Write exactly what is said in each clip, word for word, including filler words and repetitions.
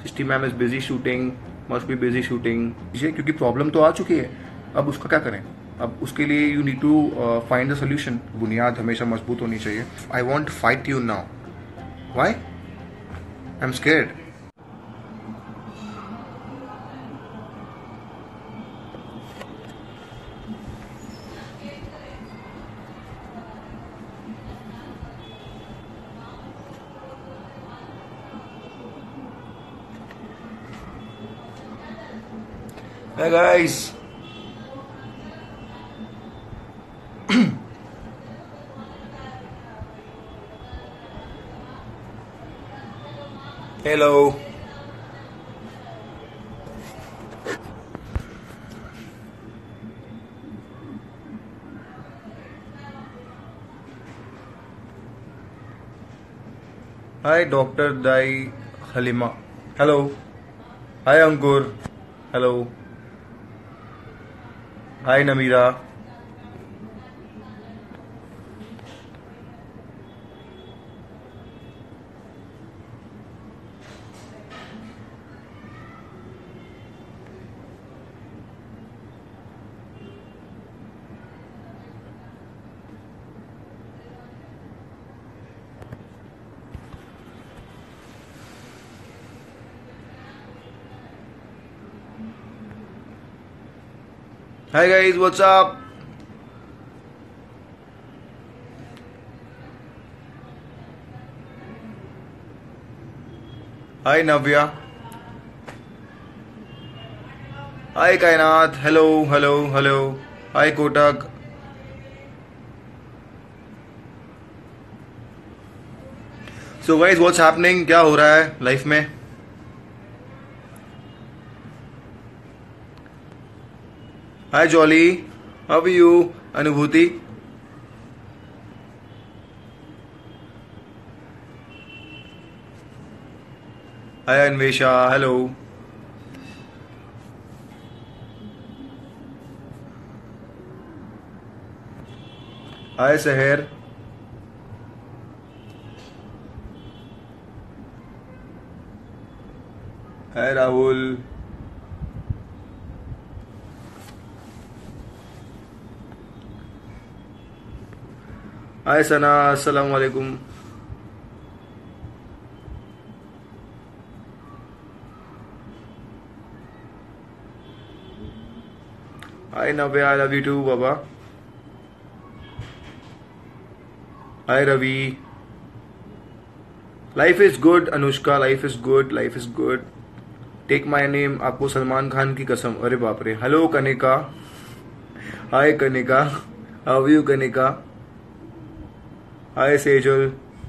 Srishti ma'am is busy shooting, must be busy shooting, क्योंकि problem तो आ चुकी है, अब उसका क्या करें। अब उसके लिए you need to find the solution. बुनियाद हमेशा मजबूत होनी चाहिए। I want fight you now, why? I am scared. Hey guys. Hello. Hi Doctor Dai Halima. Hello. Hi Ankur. Hello. Hi Namira. Hi guys, what's up? Hi Navya. Hi Kainath. Hello, hello, hello. Hi Kotak. So guys, what's happening? क्या हो रहा है life में? Hi Jolly. How are you? अनुभूति. Hi Anvesha. Hello. Hi Seher. Hi Rahul. Hi Sana. Assalamu alaikum. Hi Navya. I love you too, Baba. Hi Ravi. Life is good, Anushka. Life is good. Life is good. Take my name. आपको सलमान खान की कसम। अरे बाप रे। Hello Kanika. Hi Kanika. How are you Kanika? Hi Sejal.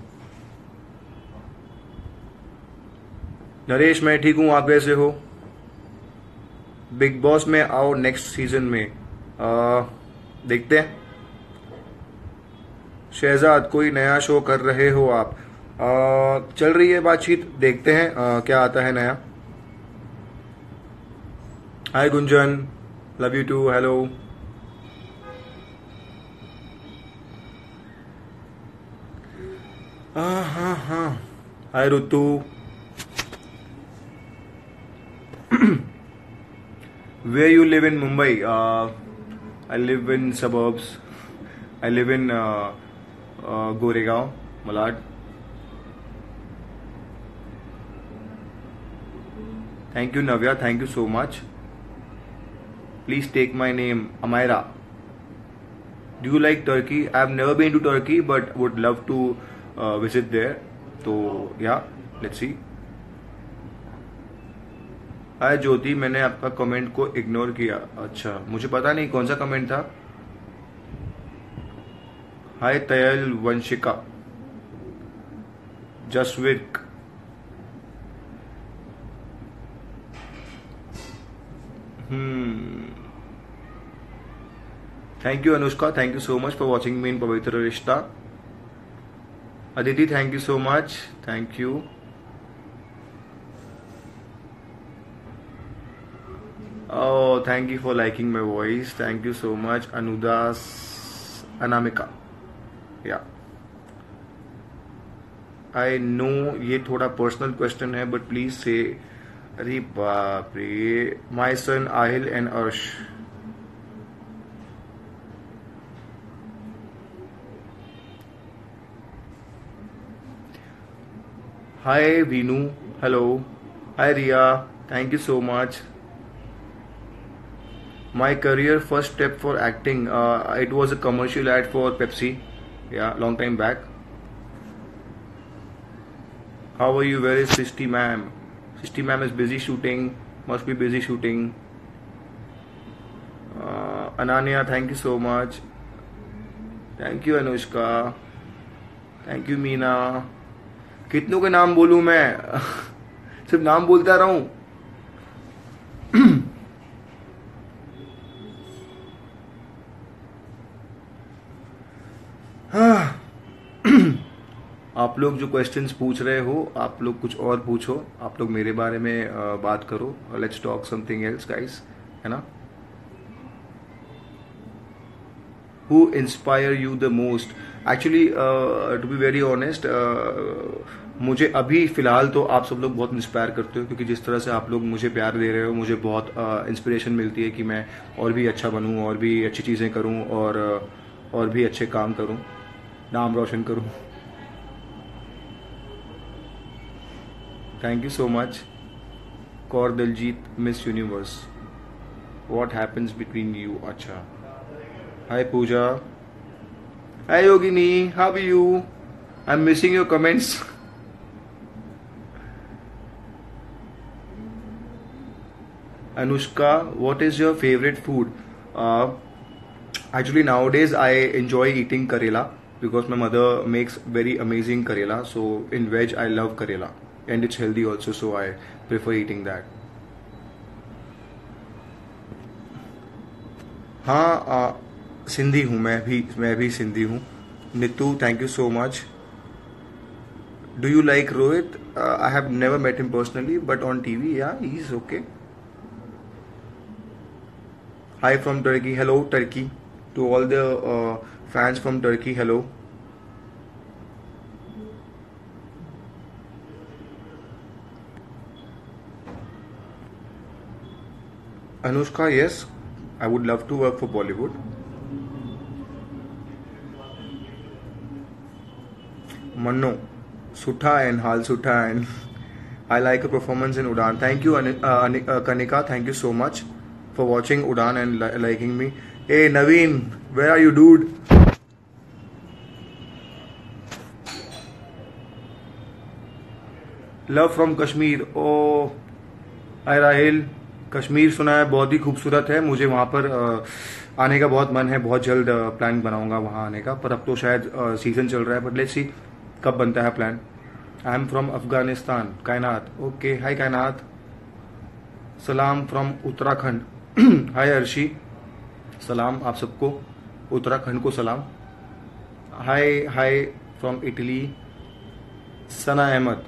Naresh मैं ठीक हूँ, आप कैसे हो? बिग बॉस में आओ नेक्स्ट सीजन में। आ, देखते हैं। शहजाद कोई नया शो कर रहे हो आप? आ, चल रही है बातचीत, देखते हैं आ, क्या आता है नया। Hi Gunjan, love you too. Hello. हाँ हाँ हाँ। हाय ऋतु। Where you live in Mumbai? Uh, I live in suburbs. I live in uh, uh, Goregaon, Malad. Thank you, Navya. Thank you so much. Please take my name, Amaira. Do you like Turkey? I've never been to Turkey, but would love to uh, visit there. So yeah, let's see. हाय ज्योति, मैंने आपका comment को ignore किया। अच्छा, मुझे पता नहीं कौन सा कमेंट था। हाय तयल Vanshika. Jasvik. Hmm thank you Anushka, thank you so much for watching me in Pavitra Rishta. Aditi thank you so much, thank you. Oh, thank you for liking my voice. Thank you so much, Anudas Anamika. Yeah. I know ये थोड़ा personal question है, but please से अरे बाप रे, my son Aahil and Arsh. Hi Veenu, hello. Hi Riya, thank you so much. My career first step for acting, uh, it was a commercial ad for Pepsi, yeah, long time back. How are you? Where is Srishty ma'am? Srishty ma'am is busy shooting, must be busy shooting. uh, Ananya, thank you so much. Thank you Anushka, thank you Meena. कितनों के नाम बोलूं मैं? सिर्फ नाम बोलता रहूं? आप लोग जो क्वेश्चंस पूछ रहे हो, आप लोग कुछ और पूछो, आप लोग मेरे बारे में uh, बात करो. Let's talk something else guys, है ना. Who inspire you the most? Actually to be very honest, मुझे अभी फिलहाल तो आप सब लोग बहुत इंस्पायर करते हो, क्योंकि जिस तरह से आप लोग मुझे प्यार दे रहे हो, मुझे बहुत इंस्पिरेशन uh, मिलती है कि मैं और भी अच्छा बनूं, और भी अच्छी चीज़ें करूं, और uh, और भी अच्छे काम करूं, नाम रोशन करूं. Thank you so much. Kaur Diljit, miss universe, what happens between you? अच्छा. Hi Pooja. Hi Yogini, how are you? I am missing your comments. Anushka, what is your favorite food? Uh, actually, nowadays I enjoy eating Karela because my mother makes very amazing Karela. So in veg, I love Karela, and it's healthy also. So I prefer eating that. हाँ, सिंधी हूँ मैं भी, मैं भी सिंधी हूँ. Neetu, thank you so much. Do you like Rohit? Uh, I have never met him personally, but on T V, yeah, he's okay. Hi from Turkey. Hello Turkey. To all the uh, fans from Turkey, hello. Anushka, yes, I would love to work for Bollywood. Manno, Sutha and Hal Sutha, and I like a performance in Udan. Thank you, Ani- uh, Ani- uh, Kanika. Thank you so much for watching Udan and li- liking me. Hey Naveen, where are you, dude? Love from Kashmir. Oh, hi Rahil. Kashmir सुना है बहुत ही खूबसूरत है. मुझे वहाँ पर uh, आने का बहुत मन है. बहुत जल्द प्लान uh, बनाऊंगा वहाँ आने का, पर अब तो शायद सीजन uh, चल रहा है. बट लेट्स सी कब बनता है plan. I am from Afghanistan. Kainaat, okay. हाय कायनात. सलाम फ्रॉम उत्तराखंड. हाय अर्शी, सलाम आप सबको, उत्तराखंड को सलाम. Hi hi from Italy, Sana Ahmed.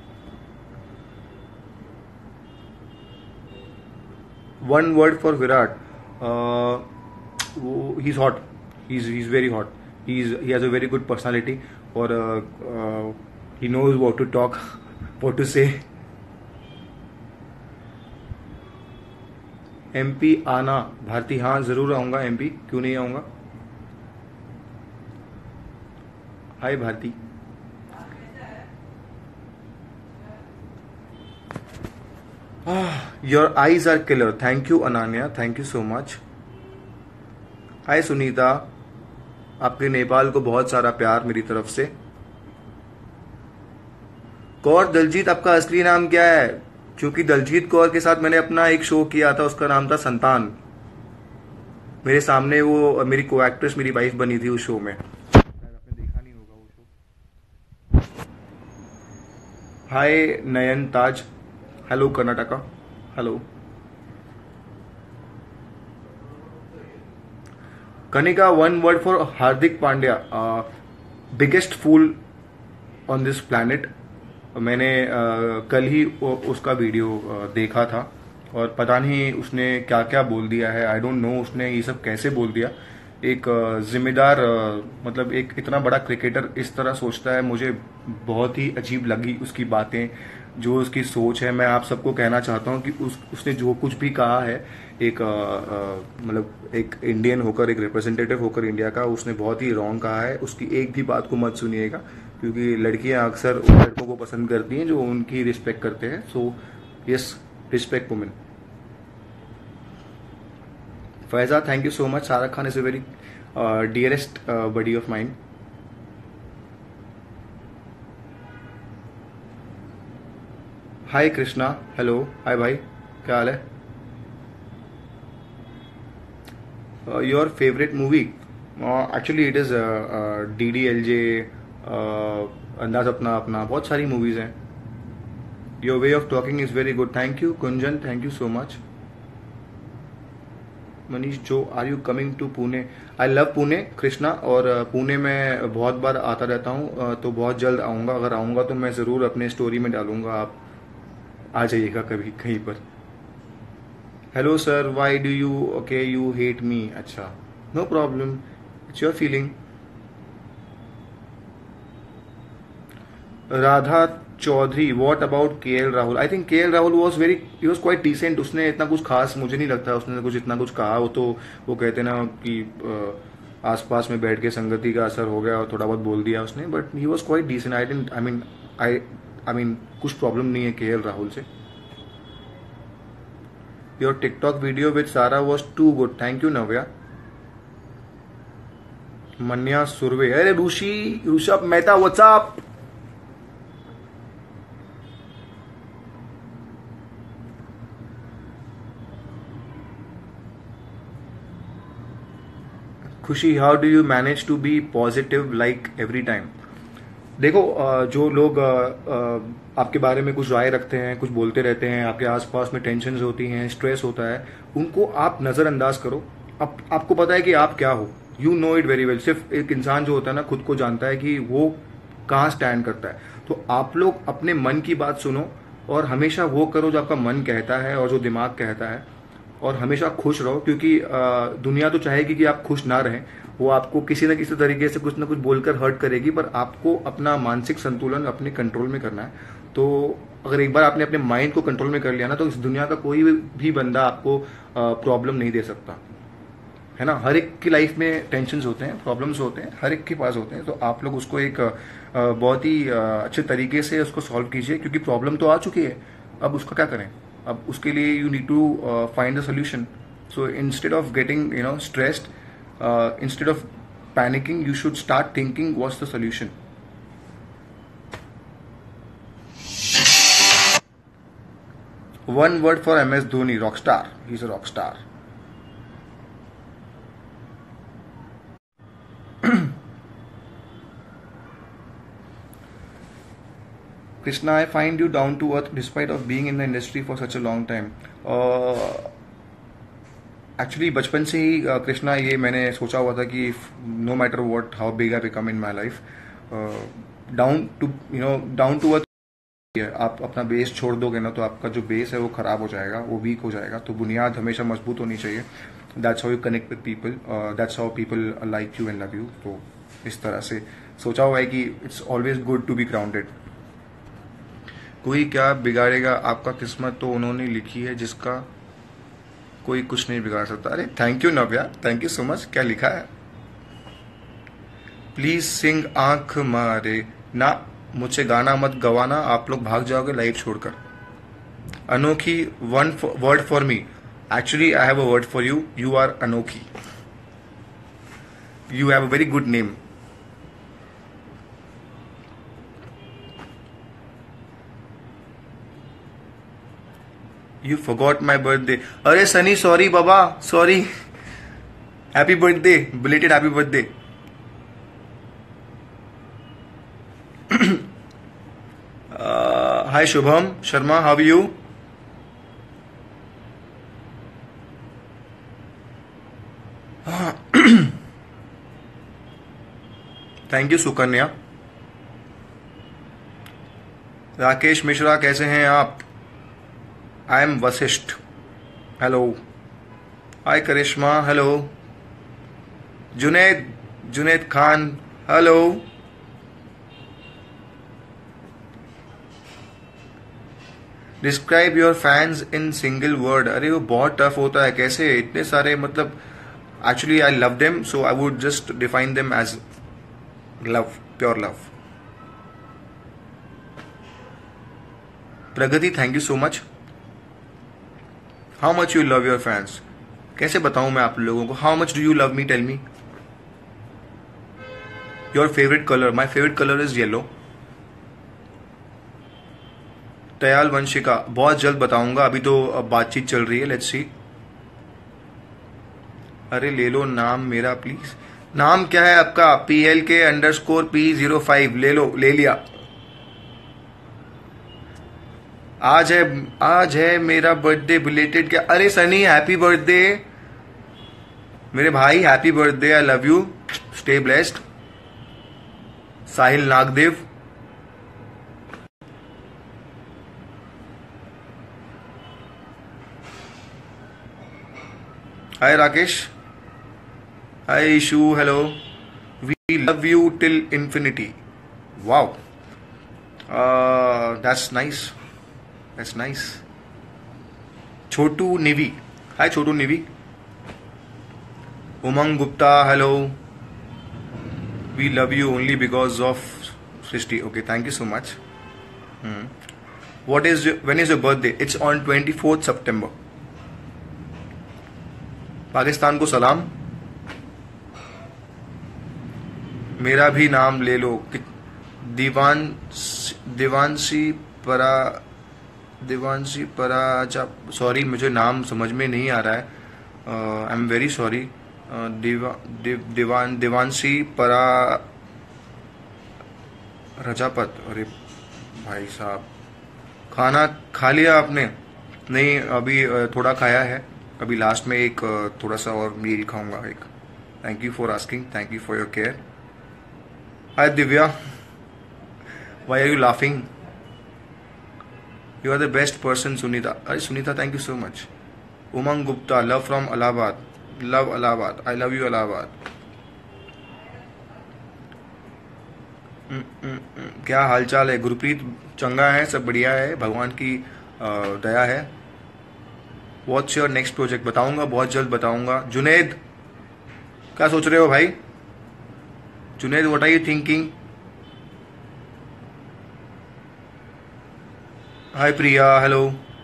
One word for Virat. He is hot. He is very hot. He is he has a very good personality, और he knows what to talk, what to say. MP आना भारती? हाँ जरूर आऊंगा एमपी, क्यों नहीं आऊंगा. Hi Bharti. Your eyes are killer. Thank you Ananya, thank you so much. Hi Sunita, आपके नेपाल को बहुत सारा प्यार मेरी तरफ से. कौर दिलजीत, आपका असली नाम क्या है? क्योंकि दलजीत कौर के साथ मैंने अपना एक शो किया था, उसका नाम था संतान. मेरे सामने वो मेरी को एक्ट्रेस, मेरी वाइफ बनी थी उस शो में. आपने देखा नहीं होगा वो show. Hi Nayan Taj. Hello Karnataka. Hello Kanika. One word for Hardik Pandya. Biggest fool on this planet. मैंने uh, कल ही उसका वीडियो uh, देखा था, और पता नहीं उसने क्या क्या बोल दिया है. आई डोंट नो उसने ये सब कैसे बोल दिया. एक uh, जिम्मेदार uh, मतलब एक इतना बड़ा क्रिकेटर इस तरह सोचता है. मुझे बहुत ही अजीब लगी उसकी बातें. जो उसकी सोच है, मैं आप सबको कहना चाहता हूँ कि उस उसने जो कुछ भी कहा है, एक अ, अ, मतलब एक इंडियन होकर, एक रिप्रेजेंटेटिव होकर इंडिया का, उसने बहुत ही रॉन्ग कहा है। उसकी एक भी बात को मत सुनिएगा, क्योंकि लड़कियां अक्सर उन लड़कों को पसंद करती हैं जो उनकी रिस्पेक्ट करते हैं। So yes, respect women. Faiza, thank you so much. Shahrukh Khan is a very dearest buddy of mind. Hi Krishna, hello, hi भाई, क्या हाल है? Your favourite movie? Actually it is D D L J, Andaz Apna Apna, बहुत सारी मूवीज़ हैं। Your way of talking is very good, thank you Kunjan, thank you so much. Manish जो, are you coming to Pune? I love Pune Krishna, और uh, Pune में बहुत बार आता रहता हूँ, uh, तो बहुत जल्द आऊँगा। अगर आऊँगा तो मैं ज़रूर अपने स्टोरी में डालूंगा, आप आ जाइएगा कभी कहीं पर। Hello sir, why do you, okay you hate me? अच्छा, no problem, it's your feeling. Radha Chaudhary, what about K L Rahul? I think K L Rahul was very, he was quite decent. उसने इतना कुछ खास मुझे नहीं लगता उसने कुछ इतना कुछ कहा। वो तो वो कहते ना कि अ, आसपास में बैठ के संगति का असर हो गया और थोड़ा बहुत बोल दिया उसने, but he was quite decent. I don't I mean I I mean कुछ प्रॉब्लम नहीं है के एल राहुल से। Your TikTok video with Sara was too good, thank you Navya. Manya Surve, अरे Rishi, Rishabh Mehta, what's up? Khushi, how do you manage to be positive like every time? देखो, अ, जो लोग अ, अ, आपके बारे में कुछ राय रखते हैं, कुछ बोलते रहते हैं, आपके आसपास में टेंशन होती हैं, स्ट्रेस होता है, उनको आप नज़रअंदाज करो। आप, आपको पता है कि आप क्या हो, you know it very well. सिर्फ एक इंसान जो होता है ना, खुद को जानता है कि वो कहाँ स्टैंड करता है। तो आप लोग अपने मन की बात सुनो और हमेशा वो करो जो आपका मन कहता है और जो दिमाग कहता है, और हमेशा खुश रहो, क्योंकि अ, दुनिया तो चाहेगी कि आप खुश ना रहें। वो आपको किसी न किसी तरीके से कुछ ना कुछ बोलकर हर्ट करेगी, पर आपको अपना मानसिक संतुलन अपने कंट्रोल में करना है। तो अगर एक बार आपने अपने माइंड को कंट्रोल में कर लिया ना, तो इस दुनिया का कोई भी बंदा आपको प्रॉब्लम नहीं दे सकता, है ना। हर एक की लाइफ में टेंशन होते हैं, प्रॉब्लम्स होते हैं, हर एक के पास होते हैं। तो आप लोग उसको एक अ, बहुत ही अ, अच्छे तरीके से उसको सॉल्व कीजिए, क्योंकि प्रॉब्लम तो आ चुकी है, अब उसका क्या करें। अब उसके लिए you need to find the solution. So instead of getting you know stressed, instead of panicking, you should start thinking what's the solution. One word for M S Dhoni, rock star, he is a rock star. Krishna, I find you down to earth despite of being in the industry for such a long time. Actually uh, बचपन से ही uh, Krishna, ये मैंने सोचा हुआ था कि no matter what how big I become in my life, down to you know down to earth. आप अपना बेस छोड़ दोगे ना, तो आपका जो बेस है वो खराब हो जाएगा, वो वीक हो जाएगा। तो बुनियाद हमेशा मजबूत होनी चाहिए। That's how you connect with people, that's how people like you and love you. तो इस तरह से सोचा हुआ है कि it's always good to be grounded. कोई क्या बिगाड़ेगा आपका, किस्मत तो उन्होंने लिखी है जिसका कोई कुछ नहीं बिगाड़ सकता। अरे thank you Navya, thank you so much. क्या लिखा है? प्लीज सिंग आंख मारे ना, मुझसे गाना मत गवाना, आप लोग भाग जाओगे लाइव छोड़कर। Anokhi, one word for me. Actually I have a word for you, you are Anokhi, you have a very good name. You forgot my birthday. अरे सनी, सॉरी बाबा, sorry. Happy birthday, belated happy birthday. Hi Shubham Sharma, how are you? Thank you Sukanya. Rakesh Mishra, कैसे हैं आप? I am Vashishth, hello. Hi Karishma, hello. Junaid, Junaid Khan, hello. Describe your fans in single word. अरे वो बहुत tough होता है, कैसे इतने सारे, मतलब actually I love them, so I would just define them as love, pure love. Pragati, thank you so much. How much you love your fans, कैसे बताऊं मैं आप लोगों को, how much do you love me, tell me. Your favourite colour, my favourite colour is yellow. Dayal Vanshika, बहुत जल्द बताऊंगा, अभी तो बातचीत चल रही है, लेट्स सी। अरे ले लो नाम मेरा प्लीज। नाम क्या है आपका? P L K underscore P zero five, ले लो, ले लिया। आज है आज है मेरा बर्थडे, बिलेटेड क्या? अरे सनी हैप्पी बर्थडे मेरे भाई, happy birthday, I love you, stay blessed. Sahil Nagdev, hi Rakesh, hi Ishu, hello. We love you till infinity, wow, that's nice, that's nice. Chhotu Nivi, hi Chhotu Nivi. Umang Gupta, hello. We love you only because of Srishti, okay, thank you so much. What is, when is your birthday? It's on twenty fourth सितंबर। पाकिस्तान को सलाम। मेरा भी नाम ले लो। दीवान देवांशी परा Devanshi पराजा, sorry मुझे नाम समझ में नहीं आ रहा है, आई एम वेरी सॉरी। देवा देव, देवान देवांशी परा रजापत। अरे भाई साहब, खाना खा लिया आपने? नहीं, अभी थोड़ा खाया है, अभी लास्ट में एक थोड़ा सा और मील खाऊंगा एक। Thank you for asking, thank you for your care. Hi Divya, why are you laughing? You are the best person Sunita. अरे Sunita, thank you so much. Umang Gupta, love from Allahabad, love Allahabad, I love you Allahabad. क्या हालचाल है? गुरप्रीत, चंगा है, सब बढ़िया है, भगवान की दया है। What's your next project? बताऊंगा, बहुत जल्द बताऊंगा। जुनेद, क्या सोच रहे हो भाई? Junaid, what are you thinking? Hi Priya, hello.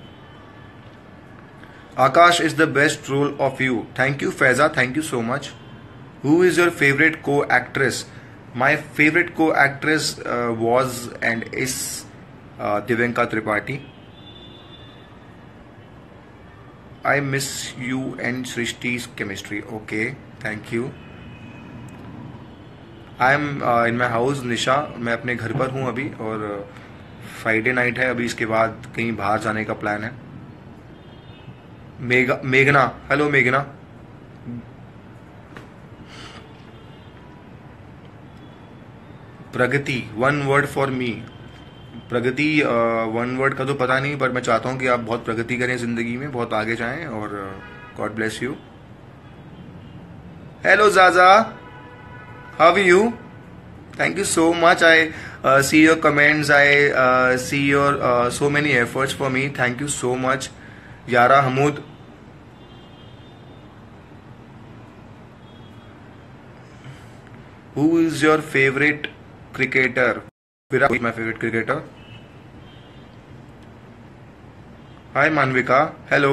Akash is the best role of you, thank you Faiza, thank you so much. Who is your favourite co actress? My favourite co actress was and is Divyanka Tripathi. I miss you and Srishti's chemistry. Okay, thank you. I am uh, in my house, Nisha, मैं अपने घर पर हूँ अभी, और Friday night है, अभी इसके बाद कहीं बाहर जाने का प्लान है। मेघ मेघना, हेलो मेघना। प्रगति, one word for me. Pragati, one word का तो पता नहीं, पर मैं चाहता हूं कि आप बहुत प्रगति करें जिंदगी में, बहुत आगे जाएं, और god bless you. Hello Jaja, how are you? Thank you so much, I see your comments, I see your so many efforts for me, thank you so much. Yara Hamood, who is your favourite cricketer? Virat, my favourite cricketer. Hi Manvika, hello.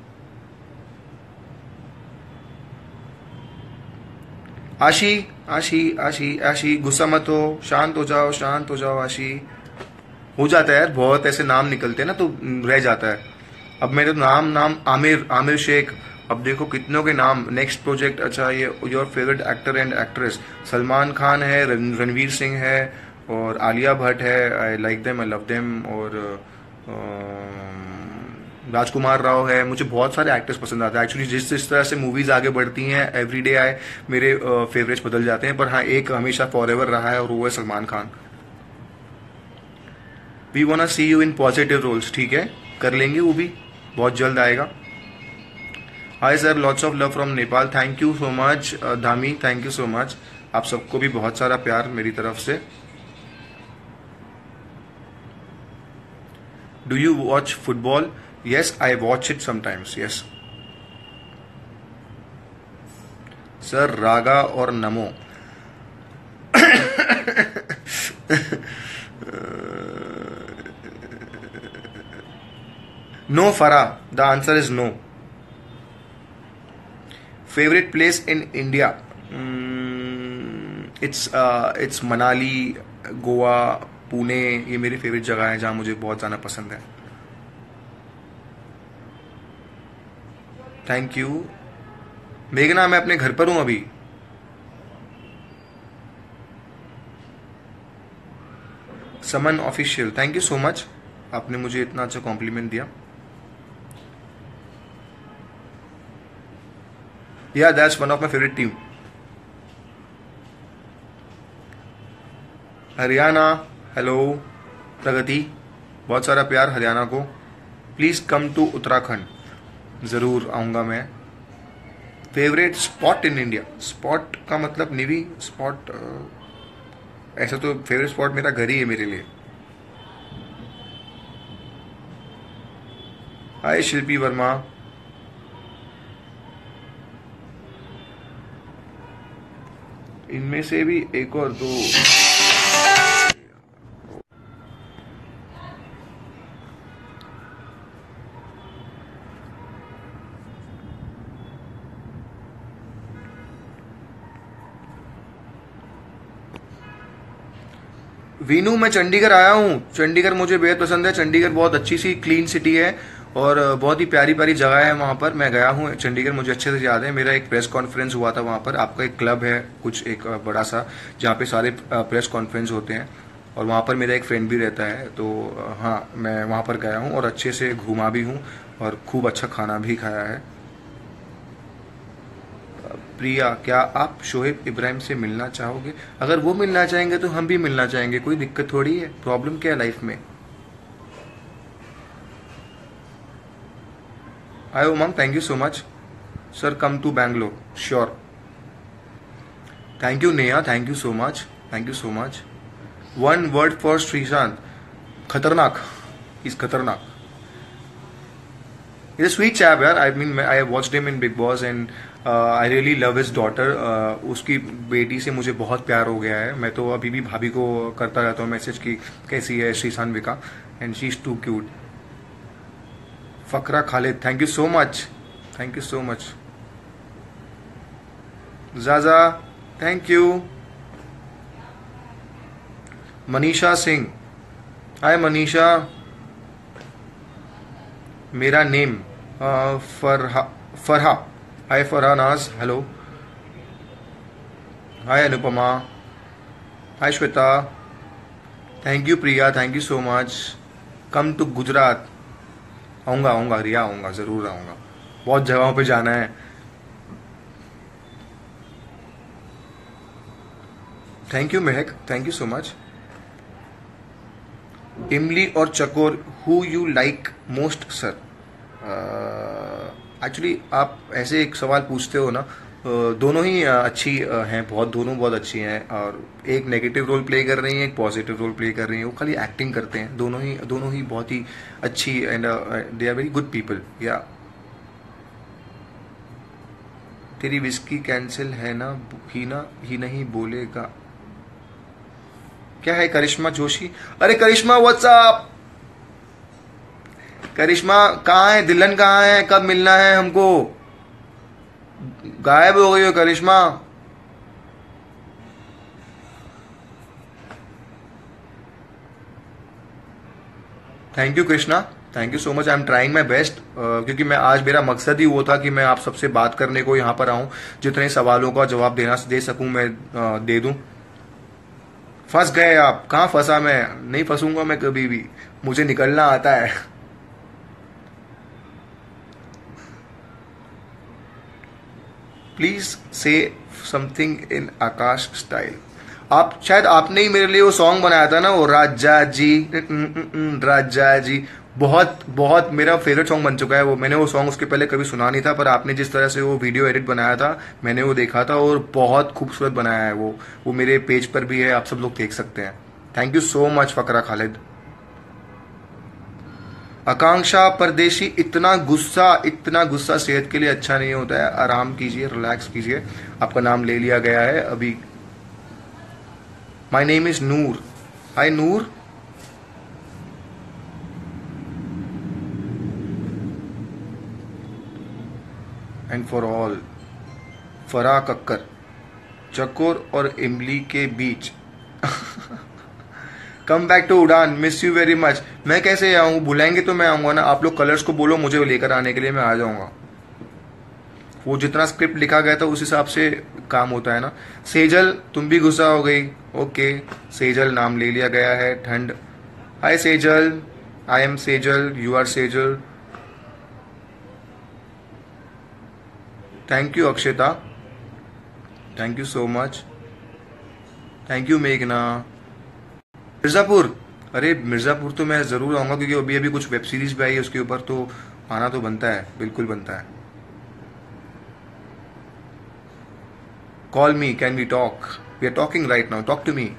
Aashi, Aashi, Aashi, आशी, गुस्सा मत हो, शांत हो जाओ, शांत हो जाओ आशी। हो जाता है यार, बहुत ऐसे नाम निकलते हैं ना, तो रह जाता है। अब मेरे नाम नाम आमिर, आमिर शेख, अब देखो कितनों के नाम। नेक्स्ट प्रोजेक्ट, अच्छा ये your favourite actor and actress? Salman Khan है, रण, रणवीर सिंह है, और आलिया भट्ट है, I like them, I love them, और राजकुमार राव है। मुझे बहुत सारे एक्टर्स पसंद आते हैं एक्चुअली। जिस जिस तरह से मूवीज आगे बढ़ती हैं, एवरी डे आए मेरे फेवरेट्स बदल जाते हैं, पर हाँ एक हमेशा फॉर एवर रहा है, और वो है Salman Khan. We want to see you in positive roles, ठीक है, कर लेंगे, वो भी बहुत जल्द आएगा। Hi sir, lots of love from Nepal, thank you so much. Dhami, thank you so much, आप सबको भी बहुत सारा प्यार मेरी तरफ से। Do you watch football? Yes, I watch it sometimes, yes. Sir Raga और NaMo. No Farah, the answer is no. Favourite place in India? It's it's Manali, Goa, Pune, ये मेरी फेवरेट जगह है जहां मुझे बहुत जाना पसंद है। थैंक यू मेघना, मैं अपने घर पर हूं अभी। Saman official, thank you so much, आपने मुझे इतना अच्छा कॉम्प्लीमेंट दिया। Yeah that's one of my favourite team. Haryana, hello Pragati, बहुत सारा प्यार हरियाणा को। प्लीज कम टू उत्तराखंड, जरूर आऊंगा मैं। Favourite spot in India? Spot का मतलब निवी स्पॉट, ऐसा तो फेवरेट स्पॉट मेरा घर ही है मेरे लिए। हाय शिल्पी वर्मा। इनमें से भी एक और दो। वीनू, मैं चंडीगढ़ आया हूँ। चंडीगढ़ मुझे बेहद पसंद है। चंडीगढ़ बहुत अच्छी सी क्लीन सिटी है और बहुत ही प्यारी प्यारी जगह है वहाँ पर। मैं गया हूँ चंडीगढ़, मुझे अच्छे से याद है। मेरा एक प्रेस कॉन्फ्रेंस हुआ था वहाँ पर। आपका एक क्लब है कुछ एक बड़ा सा जहाँ पे सारे प्रेस कॉन्फ्रेंस होते हैं और वहाँ पर मेरा एक फ्रेंड भी रहता है। तो हाँ, मैं वहाँ पर गया हूँ और अच्छे से घूमा भी हूँ और खूब अच्छा खाना भी खाया है। प्रिया, क्या आप शोएब इब्राहिम से मिलना चाहोगे? अगर वो मिलना चाहेंगे तो हम भी मिलना चाहेंगे, कोई दिक्कत थोड़ी है। प्रॉब्लम क्या है लाइफ में? Hi Umang, thank you so much. Sir come to Bangalore, sure. Thank you Neha, thank you so much, thank you so much. One word for Sreesanth, खतरनाक। इज खतरनाक। इज अ स्वीट चैप यार। I mean I watched him in Bigg Boss and I really love his daughter. उसकी बेटी से मुझे बहुत प्यार हो गया है। मैं तो अभी भी भाभी को करता रहता हूँ मैसेज की कैसी है Shreeshanvika, and she is too cute. Fakra Khalid, thank you so much, thank you so much. Jaja, thank you. Manisha Singh, hi Manisha. मेरा name Farah, Farah, hi Farah Naaz, hello. Hi Anupama, hi Shweta, thank you Priya, thank you so much. Come to Gujarat, आऊंगा आऊंगा रिया, आऊंगा, जरूर आऊंगा। बहुत जगहों पे जाना है। Thank you Mahak, thank you so much. Imlie और Chakor, who you like most sir? Actually आप ऐसे एक सवाल पूछते हो ना, uh, दोनों ही uh, अच्छी uh, हैं, बहुत, दोनों बहुत अच्छी हैं। और एक नेगेटिव रोल प्ले कर रही हैं, एक पॉजिटिव रोल प्ले कर रही हैं। वो खाली एक्टिंग करते हैं। दोनों ही दोनों ही बहुत ही अच्छी and they are very good people. या तेरी विस्की कैंसिल है ना, ही ना ही नहीं बोलेगा। क्या है करिश्मा जोशी? अरे करिश्मा व्हाट्सअप। करिश्मा कहाँ है? दिल्लन कहाँ है? कब मिलना है हमको? गायब हो गई हो Karishma. Thank you Krishna, thank you so much. I am trying my best, क्योंकि मैं आज, मेरा मकसद ही वो था कि मैं आप सबसे बात करने को यहाँ पर आऊं, जितने सवालों का जवाब देना दे सकूं मैं uh, दे दूं। फंस गए आप? कहाँ फंसा मैं? नहीं फंसूंगा मैं कभी भी, मुझे निकलना आता है। प्लीज से समथिंग इन आकाश स्टाइल। आप शायद आपने ही मेरे लिए वो सॉन्ग बनाया था ना, वो राजा जी राजा जी, बहुत बहुत मेरा फेवरेट सॉन्ग बन चुका है वो। मैंने वो सॉन्ग उसके पहले कभी सुना नहीं था, पर आपने जिस तरह से वो वीडियो एडिट बनाया था मैंने वो देखा था और बहुत खूबसूरत बनाया है वो वो मेरे पेज पर भी है, आप सब लोग देख सकते हैं। Thank you so much Fakhra Khalid. Akanksha Pardeshi, इतना गुस्सा इतना गुस्सा सेहत के लिए अच्छा नहीं होता है, आराम कीजिए, रिलैक्स कीजिए। आपका नाम ले लिया गया है अभी। My name is Noor. Hi Noor. And for all, Farah Kakkar, Chakor और इमली के बीच। Come back to Udaan, miss you very much. मैं कैसे आऊँ, बुलाएंगे तो मैं आऊंगा ना। आप लोग कलर्स को बोलो मुझे लेकर आने के लिए, मैं आ जाऊंगा। वो जितना स्क्रिप्ट लिखा गया था उस हिसाब से काम होता है ना। सेजल, तुम भी गुस्सा हो गई। ओके, सेजल नाम ले लिया गया है। ठंड। Hi Sejal, I am Sejal, you are Sejal. Thank you Akshita, thank you so much. Thank you मेघना। मिर्जापुर, अरे मिर्जापुर तो मैं जरूर आऊंगा क्योंकि अभी अभी कुछ वेब सीरीज भी आई है उसके ऊपर, तो आना तो बनता है, बिल्कुल बनता है। Call me, can we talk, we are talking right now, talk to me.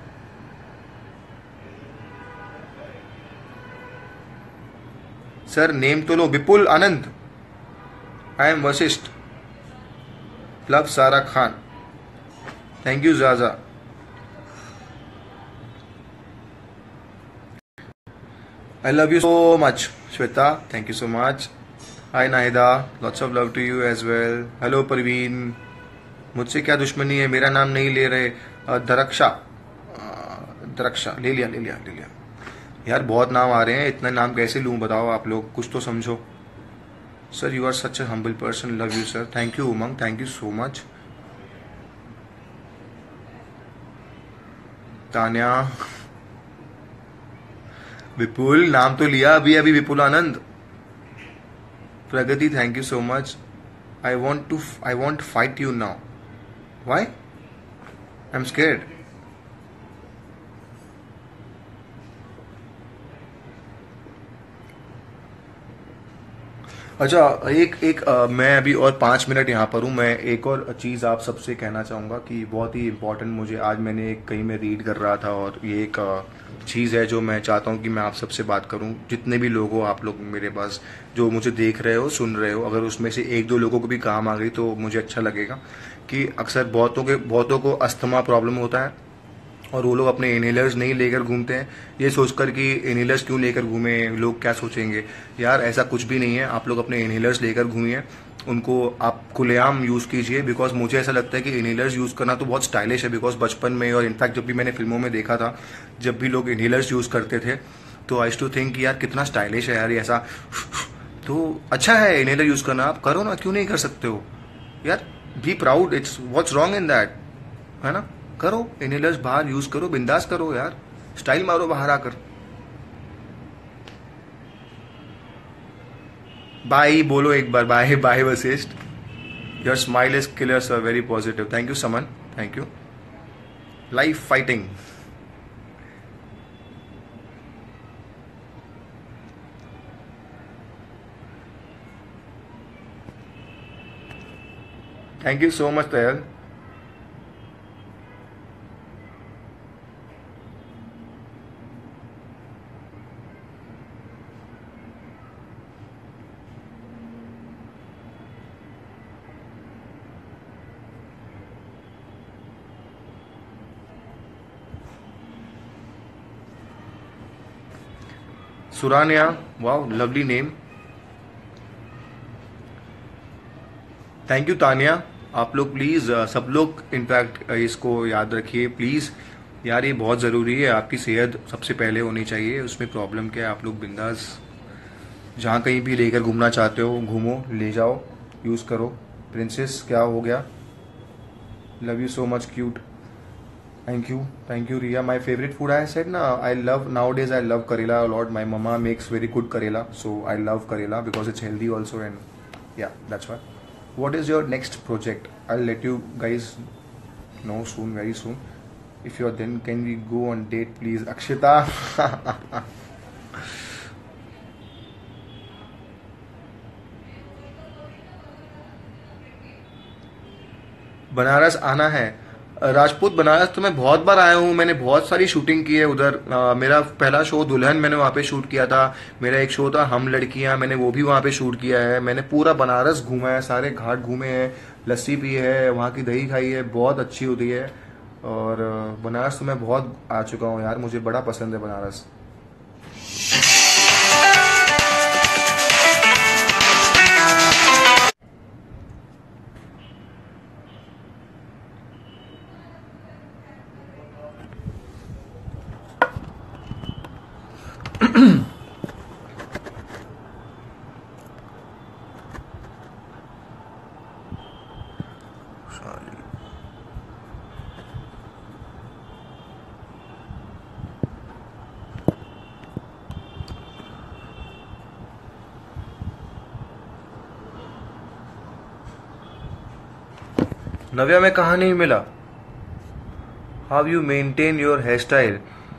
Sir name तो लो, Vipul Anand. I am Vashishth. Love Sara Khan. Thank you Jaja. I love you so much, Shweta. Thank you so much. Hi Nahida, lots of love to you as well. Hello Parveen. मुझसे क्या दुश्मनी है, मेरा नाम नहीं ले रहे। अ, दरक्षा, अ, दरक्षा ले लिया ले लिया ले लिया। यार बहुत नाम आ रहे हैं, इतना नाम कैसे लूँ बताओ आप लोग, कुछ तो समझो। Sir you are such a humble person, love you sir. Thank you Umang, thank you so much. Tanya, Vipul नाम तो लिया अभी अभी, Vipul Anand. Pragati, thank you so much. I want to I want fight you now. Why? I am scared. अच्छा, एक एक आ, मैं अभी और पाँच मिनट यहाँ पर हूँ। मैं एक और चीज़ आप सबसे कहना चाहूँगा कि बहुत ही इम्पोर्टेंट, मुझे आज मैंने एक कहीं में रीड कर रहा था और ये एक चीज़ है जो मैं चाहता हूँ कि मैं आप सबसे बात करूँ। जितने भी लोग हो आप लोग मेरे पास, जो मुझे देख रहे हो सुन रहे हो, अगर उसमें से एक दो लोगों को भी काम आ गई तो मुझे अच्छा लगेगा। कि अक्सर बहुतों के बहुतों को अस्थमा प्रॉब्लम होता है और वो लोग अपने इनहेलर्स नहीं लेकर घूमते हैं, ये सोचकर कि इनहेलर्स क्यों लेकर घूमे, लोग क्या सोचेंगे। यार ऐसा कुछ भी नहीं है, आप लोग अपने इनहेलर्स लेकर घूमिए, उनको आप खुलेआम यूज़ कीजिए। बिकॉज मुझे ऐसा लगता है कि इनहेलर्स यूज़ करना तो बहुत स्टाइलिश है। बिकॉज बचपन में और इनफैक्ट जब भी मैंने फिल्मों में देखा था, जब भी लोग इनहेलर्स यूज़ करते थे तो आई टू थिंक यार कितना स्टाइलिश है यार ये, ऐसा तो अच्छा है इनहेलर यूज़ करना। आप करो ना, क्यों नहीं कर सकते हो यार, be proud, it's what's wrong in that, है ना। करो इनहेलर्स, बाहर यूज करो, बिंदास करो यार, स्टाइल मारो बाहर आकर। बाय बोलो एक बार, bye bye Vashishth. Your smile is killer sir, very positive. Thank you Saman, thank you. Life fighting. Thank you so much Tayal. Surania, wow lovely name. Thank you Tania. आप लोग प्लीज़, सब लोग इनफैक्ट इसको याद रखिए प्लीज़ यार, ये बहुत ज़रूरी है। आपकी सेहत सबसे पहले होनी चाहिए, उसमें प्रॉब्लम क्या है, आप लोग बिंदास जहाँ कहीं भी लेकर घूमना चाहते हो घूमो, ले जाओ, यूज़ करो। प्रिंसेस क्या हो गया, love you so much, cute. Thank you, thank you, Ria. My favorite food, I said na, I love nowadays. I love Karela a lot. My mama makes very good Karela, so I love Karela because it's healthy also, and yeah, that's why. What is your next project? I'll let you guys know soon, very soon. If you're then, can we go on date, please, Akshita? Banaras आना है। राजपूत बनारस तो मैं बहुत बार आया हूँ, मैंने बहुत सारी शूटिंग की है उधर। अ, मेरा पहला शो दुल्हन मैंने वहाँ पे शूट किया था। मेरा एक शो था हम लड़कियाँ, मैंने वो भी वहाँ पे शूट किया है। मैंने पूरा बनारस घूमा है, सारे घाट घूमे हैं, लस्सी पी है, वहाँ की दही खाई है, बहुत अच्छी होती है। और अ, बनारस तो मैं बहुत आ चुका हूँ यार, मुझे बड़ा पसंद है बनारस। नव्या में कहाँ नहीं मिला? How you maintain your hair style?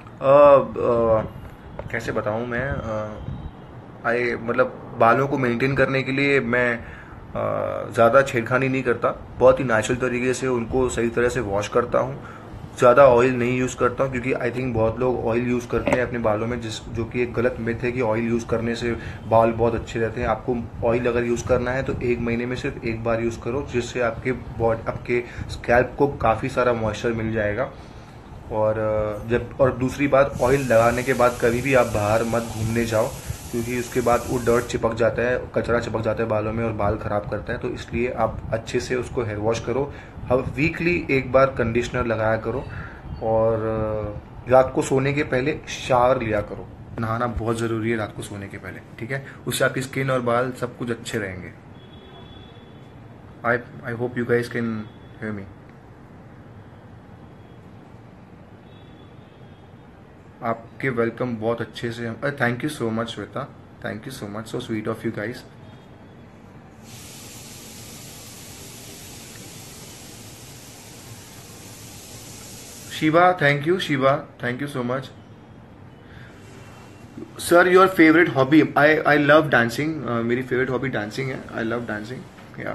कैसे बताऊँ मैं? आई मतलब बालों को मेंटेन करने के लिए मैं ज़्यादा छेड़खानी नहीं करता, बहुत ही नेचुरल तरीके से उनको सही तरह से वॉश करता हूँ। ज़्यादा ऑयल नहीं यूज़ करता हूँ, क्योंकि आई थिंक बहुत लोग ऑयल यूज़ करते हैं अपने बालों में, जिस जो कि एक गलत मिथ है कि ऑयल यूज़ करने से बाल बहुत अच्छे रहते हैं। आपको ऑयल अगर यूज़ करना है तो एक महीने में सिर्फ एक बार यूज़ करो, जिससे आपके बॉडी आपके स्कैल्प को काफ़ी सारा मॉइस्चर मिल जाएगा। और अ, जब और दूसरी बात, ऑयल लगाने के बाद कभी भी आप बाहर मत घूमने जाओ, क्योंकि उसके बाद वो डर्ट चिपक जाता है, कचरा चिपक जाता है बालों में और बाल खराब करता है। तो इसलिए आप अच्छे से उसको हेयर वॉश करो, हर वीकली एक बार कंडीशनर लगाया करो, और अ, रात को सोने के पहले शावर लिया करो। नहाना बहुत ज़रूरी है रात को सोने के पहले, ठीक है? उससे आपकी स्किन और बाल सब कुछ अच्छे रहेंगे। I I hope you guys can hear me. आपके वेलकम बहुत अच्छे से, thank you so much Shweta, thank you so much, so sweet of you guys. Shiva, thank you Shiva, thank you so much. Sir your favourite hobby? I I love dancing, मेरी favourite hobby dancing है, I love dancing या।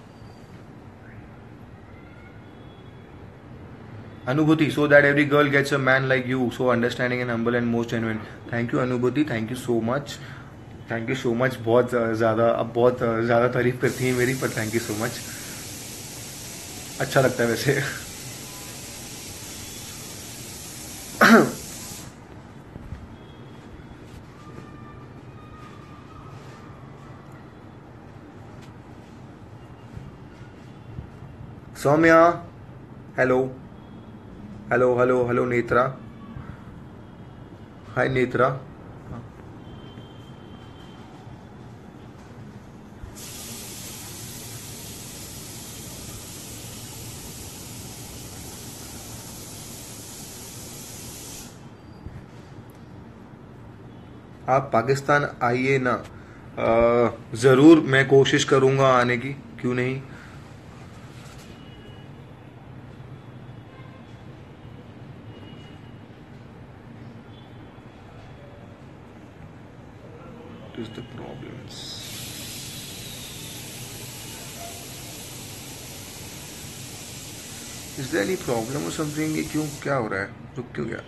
अनुभूति, so that every girl gets a man like you, so understanding and humble and most genuine. Thank you Anubhuti, thank you so much, thank you so much. बहुत ज़्यादा, अब बहुत ज़्यादा तारीफ करती हैं मेरी, पर थैंक यू सो मच, अच्छा लगता है वैसे। Saumya, hello hello hello hello. Netra, hi Netra. आप पाकिस्तान आइए ना। अ, ज़रूर, मैं कोशिश करूँगा आने की, क्यों नहीं। What is the problems? Is there any problem or something? ये क्यों, क्या हो रहा है? रुक क्यों गया?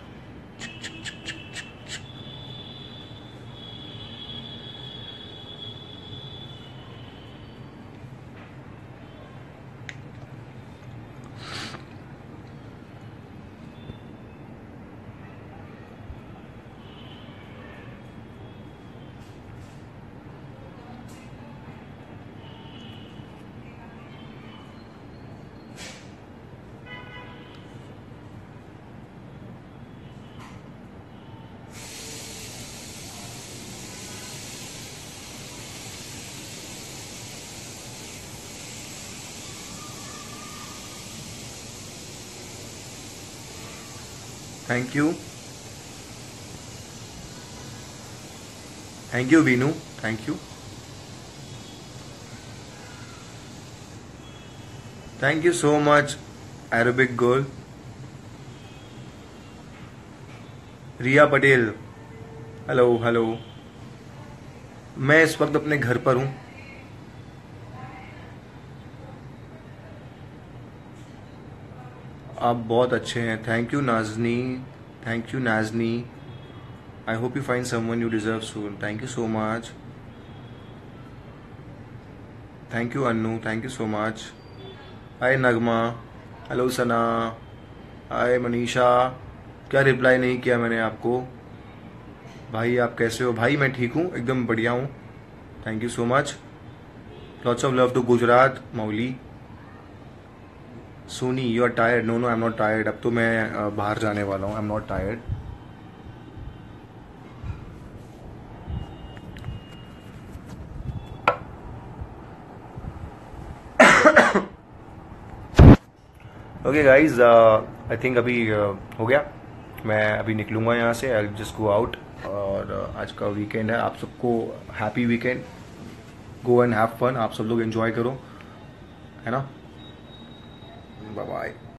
Thank you, thank you Veenu, thank you, thank you so much Arabic girl. Riya Patel, hello hello. मैं इस वक्त अपने घर पर हूँ। आप बहुत अच्छे हैं. Thank you Nazni. Thank you Nazni. I hope you find someone you deserve soon. Thank you so much. Thank you Annu. Thank you so much. Hi Nagma. Hello Sana. Hi Manisha. क्या रिप्लाई नहीं किया मैंने आपको. भाई आप कैसे हो. भाई मैं ठीक हूँ, एकदम बढ़िया हूँ. Thank you so much. Lots of love to Gujarat. Mouli. Soni you are tired. No no I am not tired. अब तो मैं uh, बाहर जाने वाला हूँ. I am not tired. Okay guys, I think अभी uh, हो गया. मैं अभी निकलूंगा यहाँ से. I just go out. और uh, आज का वीकेंड है. आप सबको happy weekend. Go and have fun. आप सब लोग एंजॉय करो, है ना. Bye bye.